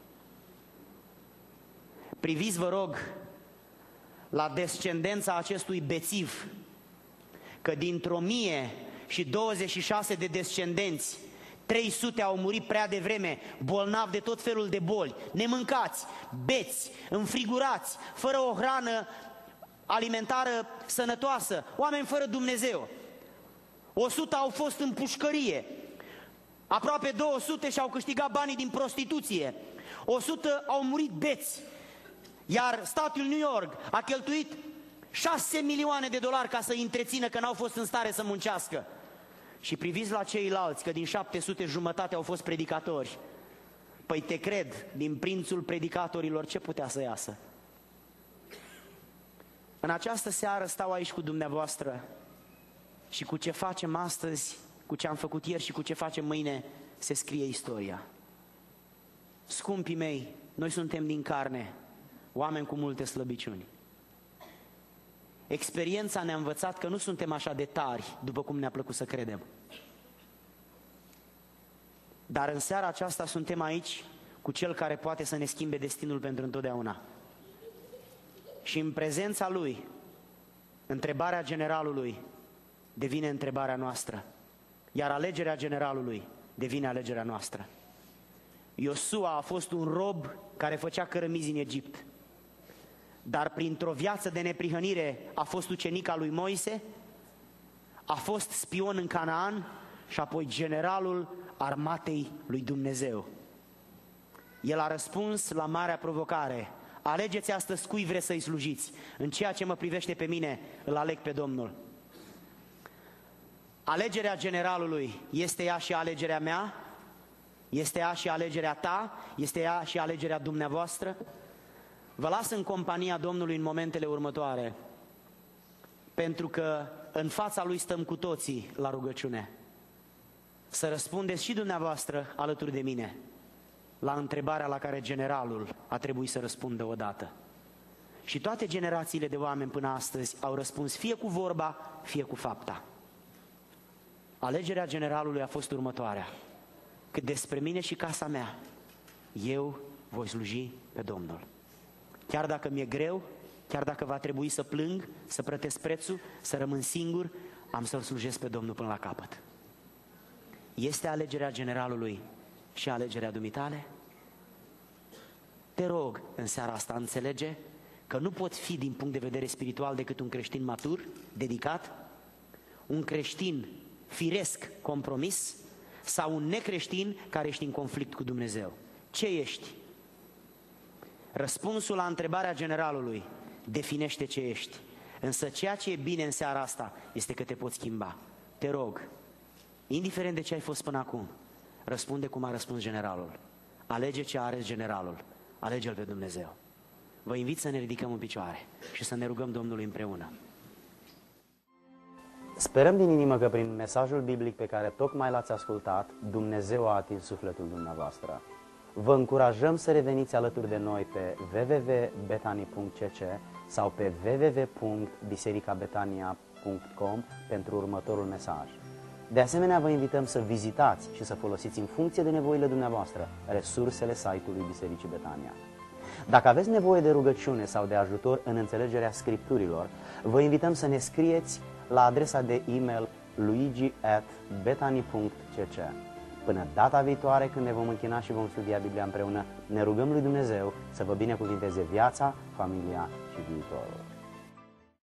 Priviți, vă rog, la descendența acestui bețiv, că dintr-o 1026 de descendenți, 300 au murit prea devreme, bolnavi de tot felul de boli, nemâncați, beți, înfrigurați, fără o hrană alimentară sănătoasă, oameni fără Dumnezeu. 100 au fost în pușcărie, aproape 200 și-au câștigat banii din prostituție, 100 au murit beți, iar statul New York a cheltuit 6 milioane de dolari ca să-i întrețină, că n-au fost în stare să muncească. Și priviți la ceilalți, că din 700 jumătate au fost predicatori. Păi te cred, din prințul predicatorilor ce putea să iasă? În această seară stau aici cu dumneavoastră și cu ce facem astăzi, cu ce am făcut ieri și cu ce facem mâine, se scrie istoria. Scumpii mei, noi suntem din carne, oameni cu multe slăbiciuni. Experiența ne-a învățat că nu suntem așa de tari, după cum ne-a plăcut să credem. Dar în seara aceasta suntem aici cu Cel care poate să ne schimbe destinul pentru întotdeauna. Și în prezența Lui, întrebarea generalului devine întrebarea noastră, iar alegerea generalului devine alegerea noastră. Iosua a fost un rob care făcea cărămizi în Egipt, dar printr-o viață de neprihănire a fost ucenic al lui Moise, a fost spion în Canaan și apoi generalul armatei lui Dumnezeu. El a răspuns la marea provocare: alegeți astăzi cui vreți să-i slujiți. În ceea ce mă privește pe mine, îl aleg pe Domnul. Alegerea generalului este ea și alegerea mea? Este ea și alegerea ta? Este ea și alegerea dumneavoastră? Vă las în compania Domnului în momentele următoare, pentru că în fața Lui stăm cu toții la rugăciune. Să răspundeți și dumneavoastră alături de mine la întrebarea la care generalul a trebuit să răspundă odată. Și toate generațiile de oameni până astăzi au răspuns fie cu vorba, fie cu fapta. Alegerea generalului a fost următoarea: că despre mine și casa mea, eu voi sluji pe Domnul. Chiar dacă mi-e greu, chiar dacă va trebui să plâng, să plătesc prețul, să rămân singur, am să-L slujesc pe Domnul până la capăt. Este alegerea generalului și alegerea dumitale? Te rog în seara asta, înțelege că nu pot fi din punct de vedere spiritual decât un creștin matur, dedicat, un creștin firesc, compromis, sau un necreștin care ești în conflict cu Dumnezeu. Ce ești? Răspunsul la întrebarea generalului definește ce ești. Însă ceea ce e bine în seara asta este că te poți schimba. Te rog, indiferent de ce ai fost până acum, răspunde cum a răspuns generalul. Alege ce a ales generalul. Alege-L pe Dumnezeu. Vă invit să ne ridicăm în picioare și să ne rugăm Domnului împreună. Sperăm din inimă că prin mesajul biblic pe care tocmai l-ați ascultat, Dumnezeu a atins sufletul dumneavoastră. Vă încurajăm să reveniți alături de noi pe www.betani.cc sau pe www.bisericabetania.com pentru următorul mesaj. De asemenea, vă invităm să vizitați și să folosiți în funcție de nevoile dumneavoastră resursele site-ului Bisericii Betania. Dacă aveți nevoie de rugăciune sau de ajutor în înțelegerea Scripturilor, vă invităm să ne scrieți la adresa de e-mail luigi@betani.cc. Până data viitoare, când ne vom închina și vom studia Biblia împreună, ne rugăm lui Dumnezeu să vă binecuvinteze viața, familia și viitorul.